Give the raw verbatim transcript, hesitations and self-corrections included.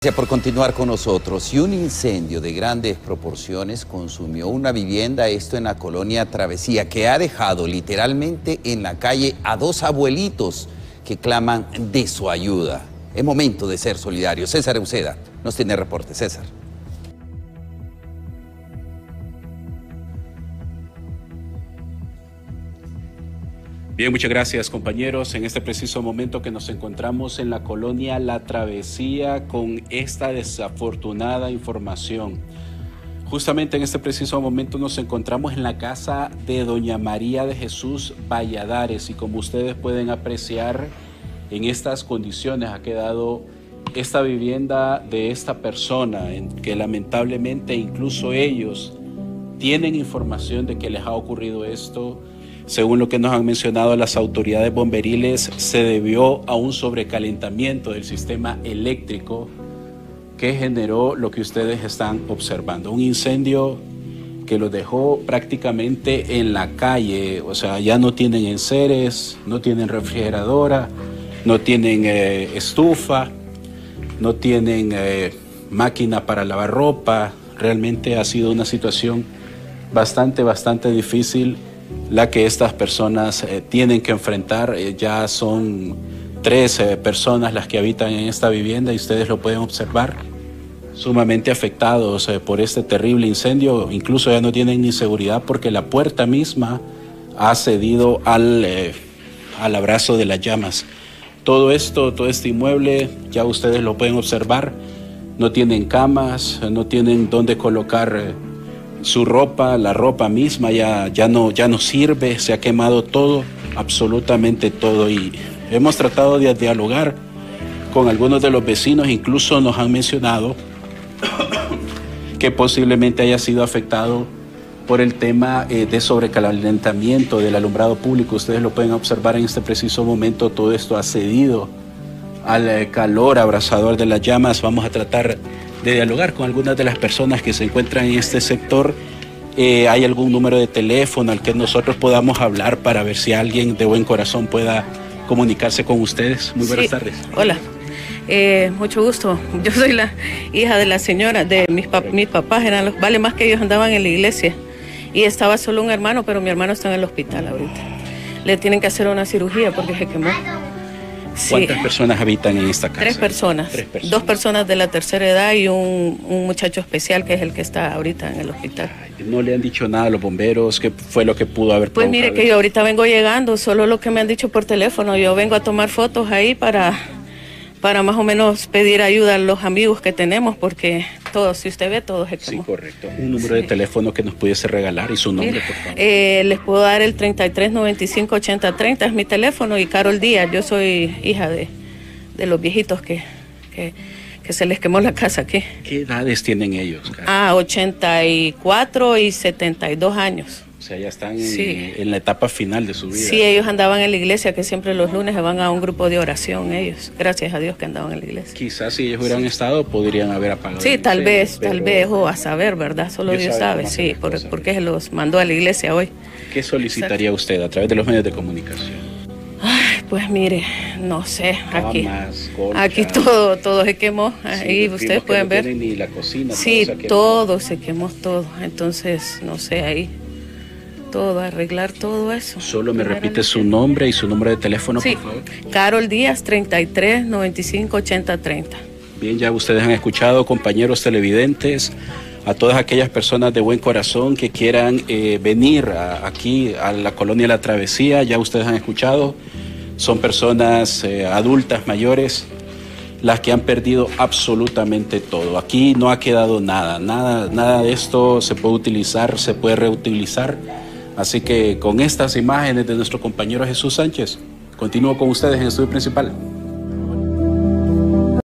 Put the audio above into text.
Gracias por continuar con nosotros. Y un incendio de grandes proporciones consumió una vivienda, esto en la colonia Travesía, que ha dejado literalmente en la calle a dos abuelitos que claman de su ayuda. Es momento de ser solidarios. César Uceda nos tiene reporte. César. Bien, muchas gracias, compañeros. En este preciso momento que nos encontramos en la colonia La Travesía con esta desafortunada información. Justamente en este preciso momento nos encontramos en la casa de doña María de Jesús Valladares y como ustedes pueden apreciar, en estas condiciones ha quedado esta vivienda de esta persona, en que lamentablemente incluso ellos tienen información de que les ha ocurrido esto. Según lo que nos han mencionado las autoridades bomberiles, se debió a un sobrecalentamiento del sistema eléctrico que generó lo que ustedes están observando. Un incendio que los dejó prácticamente en la calle, o sea, ya no tienen enseres, no tienen refrigeradora, no tienen eh, estufa, no tienen eh, máquina para lavar ropa. Realmente ha sido una situación bastante, bastante difícil la que estas personas eh, tienen que enfrentar. Eh, ya son tres eh, personas las que habitan en esta vivienda y ustedes lo pueden observar, sumamente afectados eh, por este terrible incendio. Incluso ya no tienen ni seguridad porque la puerta misma ha cedido al, eh, al abrazo de las llamas. Todo esto, todo este inmueble, ya ustedes lo pueden observar, no tienen camas, no tienen dónde colocar eh, su ropa, la ropa misma ya, ya, no, ya no sirve, se ha quemado todo, absolutamente todo. Y hemos tratado de dialogar con algunos de los vecinos, incluso nos han mencionado que posiblemente haya sido afectado por el tema eh, de sobrecalentamiento del alumbrado público. Ustedes lo pueden observar en este preciso momento, todo esto ha cedido al eh, calor abrasador de las llamas. Vamos a tratar de dialogar con algunas de las personas que se encuentran en este sector. Eh, ¿Hay algún número de teléfono al que nosotros podamos hablar para ver si alguien de buen corazón pueda comunicarse con ustedes? Muy buenas sí. tardes. Hola, eh, mucho gusto. Yo soy la hija de la señora, de mis, pap mis papás, eran los vale más que ellos andaban en la iglesia. Y estaba solo un hermano, pero mi hermano está en el hospital ahorita. Le tienen que hacer una cirugía porque se quemó. Sí. ¿Cuántas personas habitan en esta casa? Tres personas. Tres personas. Dos personas de la tercera edad y un, un muchacho especial que es el que está ahorita en el hospital. ¿No le han dicho nada a los bomberos? ¿Qué fue lo que pudo haber Pues mire que yo ahorita vengo llegando, solo lo que me han dicho por teléfono. Yo vengo a tomar fotos ahí para, para más o menos pedir ayuda a los amigos que tenemos, porque todos, si usted ve, todos se quemó. Sí, correcto. Un número sí. de teléfono que nos pudiese regalar y su nombre, Mira, por favor. Eh, les puedo dar el treinta y tres noventa y cinco ochenta treinta, es mi teléfono, y Carol Díaz, yo soy hija de, de los viejitos que, que, que se les quemó la casa aquí. ¿Qué edades tienen ellos, Carol? Ah, ochenta y cuatro y setenta y dos años. O sea, ya están en, sí. en la etapa final de su vida. Sí, ellos andaban en la iglesia, que siempre los lunes se van a un grupo de oración ellos. Gracias a Dios que andaban en la iglesia. Quizás si ellos hubieran sí. estado, podrían haber apagado. Sí, tal incendio, vez, tal vez, o a saber, ¿verdad? Solo Dios, Dios sabe, sabe sí, por, porque se los mandó a la iglesia hoy. ¿Qué solicitaría Exacto. usted a través de los medios de comunicación? Ay, pues mire, no sé, aquí, Camas, colchas, aquí todo, todo se quemó, ahí sí, ustedes pueden no ver. Ni la cocina, sí, todo se, todo se quemó, todo, entonces, no sé, ahí. Todo, arreglar todo eso. Solo me repite su nombre y su número de teléfono, sí. por favor. Carol Díaz, treinta y tres noventa y cinco ochenta treinta. Bien, ya ustedes han escuchado, compañeros televidentes, a todas aquellas personas de buen corazón que quieran eh, venir a, aquí a la colonia La Travesía, ya ustedes han escuchado, son personas eh, adultas, mayores, las que han perdido absolutamente todo. Aquí no ha quedado nada, nada, nada de esto se puede utilizar, se puede reutilizar. Así que con estas imágenes de nuestro compañero Jesús Sánchez, continúo con ustedes en el estudio principal.